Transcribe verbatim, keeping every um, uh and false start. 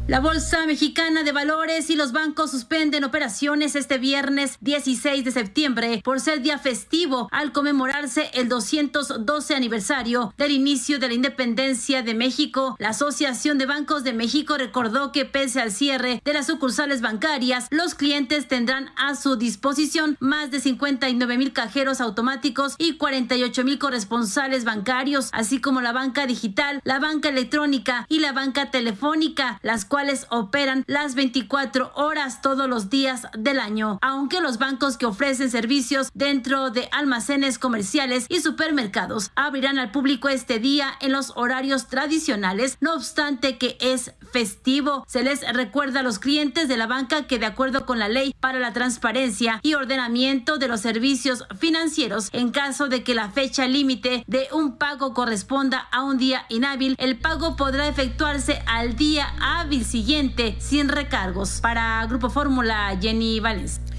La Bolsa Mexicana de Valores y los bancos suspenden operaciones este viernes dieciséis de septiembre por ser día festivo al conmemorarse el doscientos doce aniversario del inicio de la independencia de México. La Asociación de Bancos de México recordó que pese al cierre de las sucursales bancarias, los clientes tendrán a su disposición más de cincuenta y nueve mil cajeros automáticos y cuarenta y ocho mil corresponsales bancarios, así como la banca digital, la banca electrónica y la banca telefónica, las cuales operan las veinticuatro horas todos los días del año. Aunque los bancos que ofrecen servicios dentro de almacenes comerciales y supermercados abrirán al público este día en los horarios tradicionales, no obstante que es festivo, se les recuerda a los clientes de la banca que de acuerdo con la Ley para la Transparencia y Ordenamiento de los Servicios Financieros, en caso de que la fecha límite de un pago corresponda a un día inhábil, el pago podrá efectuarse al día hábil siguiente sin recargos. Para Grupo Fórmula, Jenny Valencia.